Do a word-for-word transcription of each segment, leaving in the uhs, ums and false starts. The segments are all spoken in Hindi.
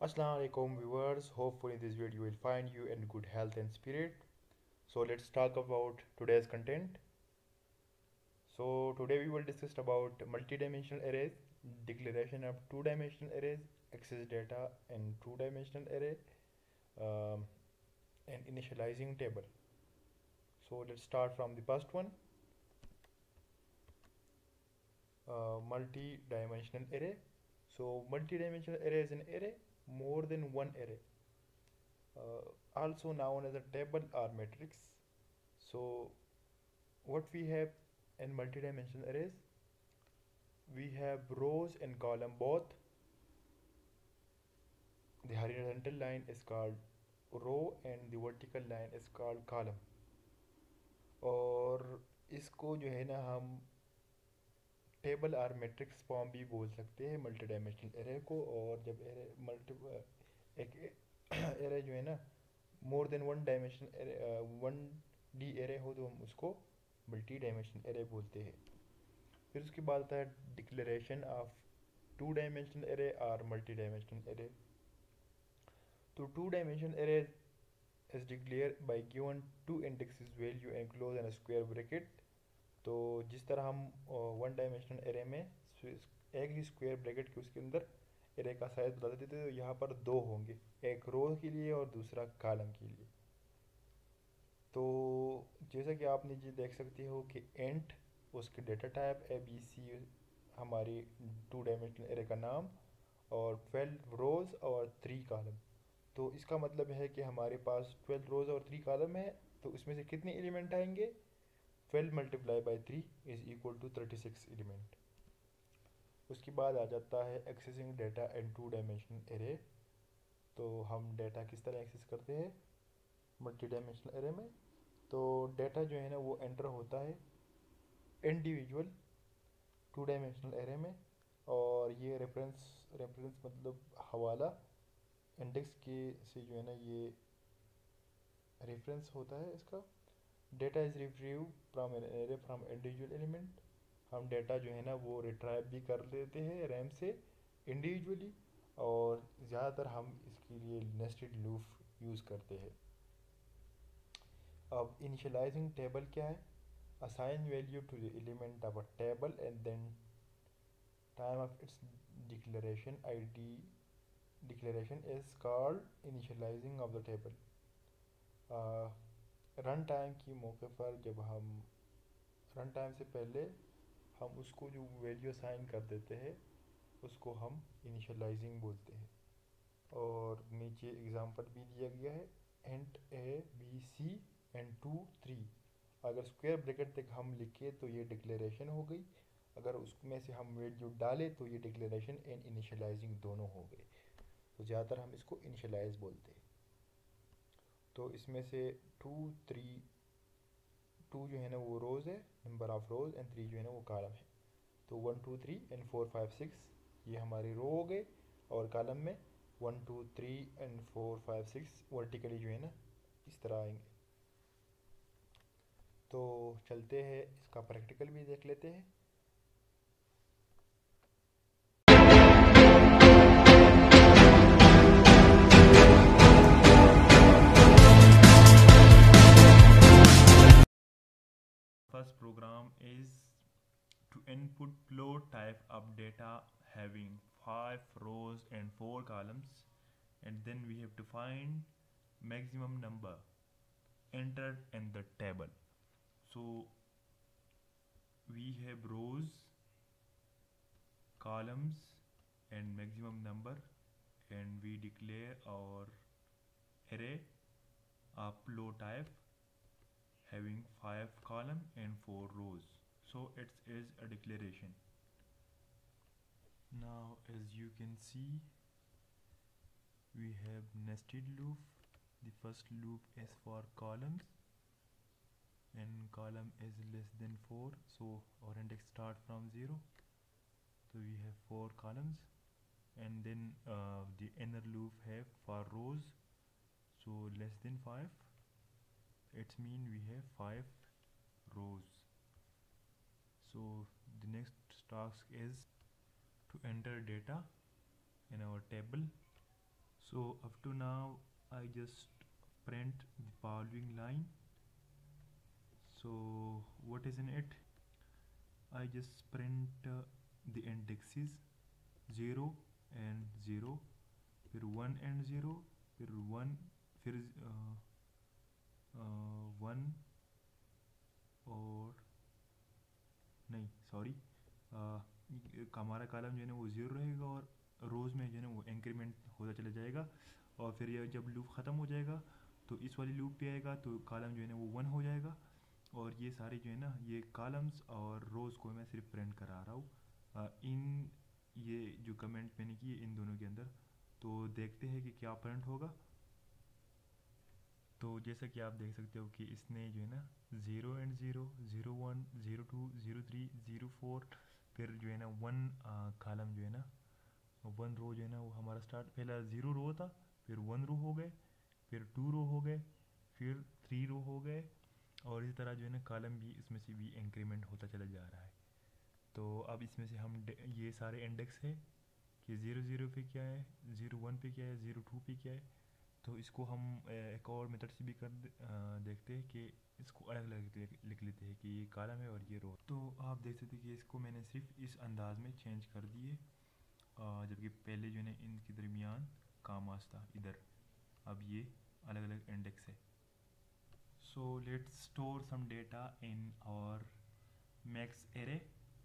Assalamu alaikum viewers, hopefully this video will find you in good health and spirit. So let's talk about today's content. So today we will discuss about multidimensional arrays, declaration of two-dimensional arrays, access data in two-dimensional array, um, and initializing table. So let's start from the first one, uh, multi-dimensional array. So multi-dimensional array is an array more than one array, uh, also known as a table or matrix. So what we have in multidimensional arrays, we have rows and column both. The horizontal line is called row and the vertical line is called column. और इसको जो है ना हम टेबल और मैट्रिक्स फॉर्म भी बोल सकते हैं मल्टी डायमेंशनल एरे को। और जब एरे मल्टी एक एरे जो है ना more than one dimension array one D array हो तो हम उसको मल्टी डायमेंशनल एरे बोलते हैं। फिर उसके बाद आता है declaration of two dimensional array और मल्टी डायमेंशनल एरे। तो two dimensional array is declared by given two indexes value enclosed in a square bracket। तो जिस तरह हम वन डायमेंशनल एरे में एक ही स्क्वायर ब्रैकेट के उसके अंदर एरे का साइज बता देते थे, तो यहाँ पर दो होंगे, एक रो के लिए और दूसरा कॉलम के लिए। तो जैसा कि आप नीचे देख सकते हो कि एंट उसके data type A B C हमारी टू डायमेंशनल एरे का नाम, और ट्वेल्व रोज़ और थ्री कॉलम। तो इसका मतलब है कि हमारे पास ट्वेल्व रोज़ और थ्री कॉलम है, तो इसमें से कितने एलिमेंट आएंगे? Twelve multiply by three is equal to thirty six element. उसके बाद आ जाता है accessing data in two dimensional array. तो हम डेटा किस तरह एक्सेस करते हैं मल्टी डायमेंशनल एरे में? तो डेटा जो है ना वो एंटर होता है इंडिविजुअल टू डायमेंशनल एरे में, और ये रेफरेंस रेफरेंस मतलब हवाला इंडेक्स के से जो है ना ये रेफरेंस होता है इसका। Data is retrieve from an array from individual element. हम डेटा जो है ना वो रिट्राइव भी कर लेते हैं रैम से इंडिविजुअली, और ज़्यादातर हम इसके लिए नेस्टेड लूप यूज़ करते हैं। अब इनिशियलाइजिंग टेबल क्या है? Assign value to the element of a table and then time of its declaration ID declaration is called initializing of the table। Run time की मौके पर जब हम रन टाइम से पहले हम उसको जो वैल्यू असाइन कर देते हैं उसको हम इनिशियलाइजिंग बोलते हैं। और नीचे एग्जांपल भी दिया गया है, int A B C and two three. अगर स्क्वायर ब्रैकेट तक हम लिखे तो ये डिक्लेरेशन हो गई, अगर उसमें से हम वैल्यू डालें तो ये डिक्लेरेशन एंड इनिशियलाइजिंग दोनों हो गए। तो ज़्यादातर हम इसको इनिशियलाइज बोलते हैं। तो इसमें से टू थ्री टू जो है ना वो रोज़ है, number of rows, and three जो है ना वो कॉलम है। तो one two three and four five six ये हमारे रो हो गए, और कॉलम में one two three and four five six vertically जो है ना इस तरह आएंगे। तो चलते हैं इसका प्रैक्टिकल भी देख लेते हैं। First program is to input float type of data having five rows and four columns, and then we have to find maximum number entered in the table. So we have rows, columns and maximum number, and we declare our array of float type having five column and four rows. So it is a declaration. Now as you can see, we have nested loop. The first loop is for columns, and column is less than four, so our index start from zero. So we have four columns, and then uh, the inner loop have for rows, so less than five. It means we have five rows. So the next task is to enter data in our table. So up to now I just print the following line. So what is in it? I just print uh, the indexes zero and zero, फिर वन and ज़ीरो, फिर वन, फिर वन और नहीं सॉरी हमारा कॉलम जो है ना वो ज़ीरो रहेगा और रोज़ में जो है ना वो इंक्रीमेंट होता चला जाएगा। और फिर ये जब लूप ख़त्म हो जाएगा तो इस वाली लूप पे आएगा तो कॉलम जो है ना वो वन हो जाएगा। और ये सारे जो है ना ये कॉलम्स और रोज़ को मैं सिर्फ प्रिंट करा रहा हूँ इन ये जो कमेंट मैंने की इन दोनों के अंदर। तो देखते हैं कि क्या प्रिंट होगा। तो जैसा कि आप देख सकते हो कि इसने जो है ना zero and zero, zero one, zero two, zero three, zero four, फिर जो है ना वन कॉलम जो है ना वन रो जो है ना वो हमारा स्टार्ट पहला ज़ीरो रो था, फिर वन रो हो गए, फिर टू रो हो गए, फिर थ्री रो हो गए और इसी तरह जो है ना कॉलम भी इसमें से भी इंक्रीमेंट होता चला जा रहा है। तो अब इसमें से हम ये सारे इंडेक्स है कि ज़ीरो ज़ीरो पे क्या है, ज़ीरो वन पे क्या है, ज़ीरो टू पे क्या है। तो इसको हम एक और मेथड से भी कर देखते हैं कि इसको अलग अलग लिख लेते हैं कि ये कॉलम है और ये रो। तो आप देख सकते हैं कि इसको मैंने सिर्फ इस अंदाज में चेंज कर दिए जबकि पहले जो है ना इनके दरमियान कामास था इधर, अब ये अलग अलग इंडेक्स है। So let's store some data in our max array.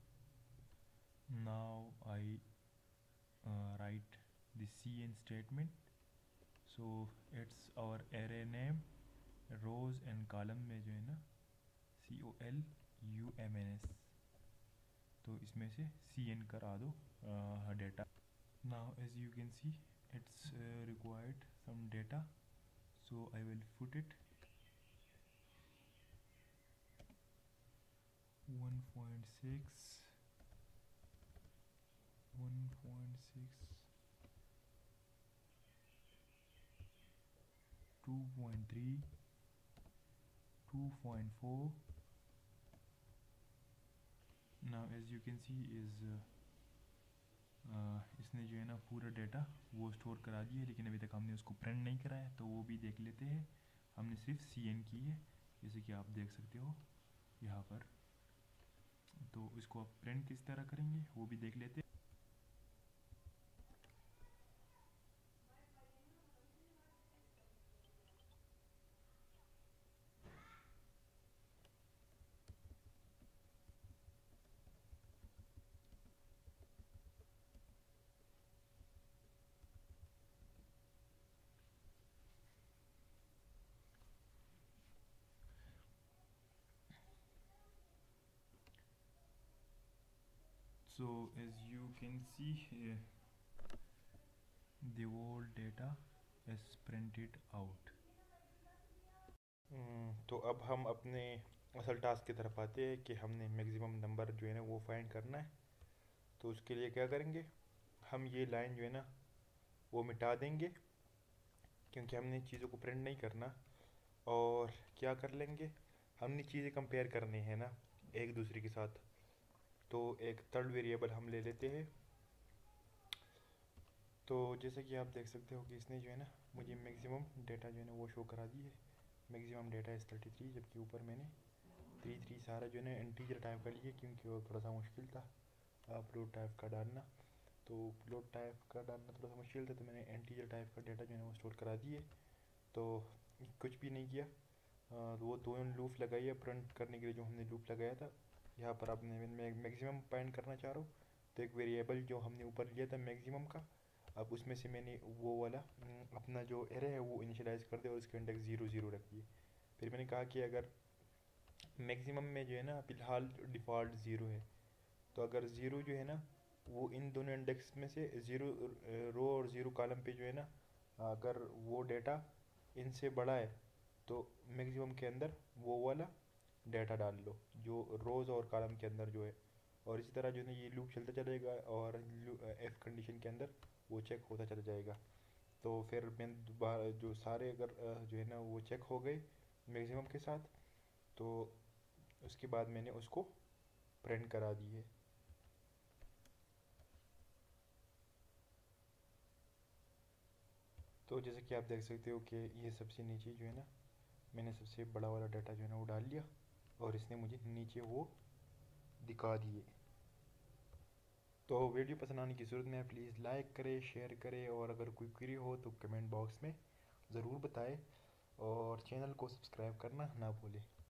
Now I write the cn statement. So it's our array name, rows and column में जो है ना C O L U M N S, तो इसमें से cn करा दो data. now as you can see it's uh, required some data, so I will put it one point six, one point six, two point three, two point four. now as you can see is uh, Uh, इसने जो है ना पूरा डेटा वो स्टोर करा दिया है, लेकिन अभी तक हमने उसको प्रिंट नहीं कराया। तो वो भी देख लेते हैं। हमने सिर्फ cn की है जैसे कि आप देख सकते हो यहाँ पर। तो इसको आप प्रिंट किस तरह करेंगे वो भी देख लेते हैं। So as you can see here, the whole data is printed out. तो अब हम अपने असल टास्क की तरफ आते हैं कि हमने मैक्सिमम नंबर जो है ना वो फाइंड करना है। तो उसके लिए क्या करेंगे, हम ये लाइन जो है ना वो मिटा देंगे क्योंकि हमने चीज़ों को प्रिंट नहीं करना। और क्या कर लेंगे, हमने चीज़ें कंपेयर करनी है ना एक दूसरे के साथ। तो एक थर्ड वेरिएबल हम ले लेते हैं। तो जैसे कि आप देख सकते हो कि इसने जो है ना मुझे मैक्सिमम डेटा जो है ना वो शो करा दी है। Maximum data is thirty three, जबकि ऊपर मैंने थ्री थ्री सारा जो है ना इंटीजर टाइप का लिए क्योंकि वो थोड़ा सा मुश्किल था फ्लोट टाइप का डालना। तो फ्लोट टाइप का डालना थोड़ा सा मुश्किल था, तो मैंने इंटीजर टाइप का डेटा जो है ना वो स्टोर करा दिए। तो कुछ भी नहीं किया, वो दो लूप लगाई है प्रिंट करने के लिए जो हमने लूप लगाया था। यहाँ पर आपने मैं मैक्सिमम फाइंड करना चाह रहा हूँ, तो एक वेरिएबल जो हमने ऊपर लिया था मैक्सिमम का, अब उसमें से मैंने वो वाला अपना जो एरे है वो इनिशियलाइज़ कर दिया और उसके इंडेक्स ज़ीरो ज़ीरो रख दिए। फिर मैंने कहा कि अगर मैक्सिमम में जो है ना फ़िलहाल डिफ़ॉल्ट ज़ीरो है, तो अगर ज़ीरो जो है ना वो इन दोनों इंडेक्स में से ज़ीरो रो और ज़ीरो कॉलम पे जो है ना अगर वो डेटा इनसे बड़ा है तो मैक्सिमम के अंदर वो वाला डेटा डाल लो जो रोज़ और कॉलम के अंदर जो है। और इसी तरह जो है ना ये लूप चलता चलेगा और एफ कंडीशन के अंदर वो चेक होता चला जाएगा। तो फिर मैं दोबारा जो सारे अगर जो है ना वो चेक हो गए मैक्सिमम के साथ, तो उसके बाद मैंने उसको प्रिंट करा दी है। तो जैसे कि आप देख सकते हो कि ये सबसे नीचे जो है ना, मैंने सबसे बड़ा वाला डाटा जो है ना वो डाल लिया और इसने मुझे नीचे वो दिखा दिए। तो वीडियो पसंद आने की ज़रूरत नहीं है, प्लीज़ लाइक करें, शेयर करें, और अगर कोई क्वेरी हो तो कमेंट बॉक्स में ज़रूर बताएं, और चैनल को सब्सक्राइब करना ना भूलें।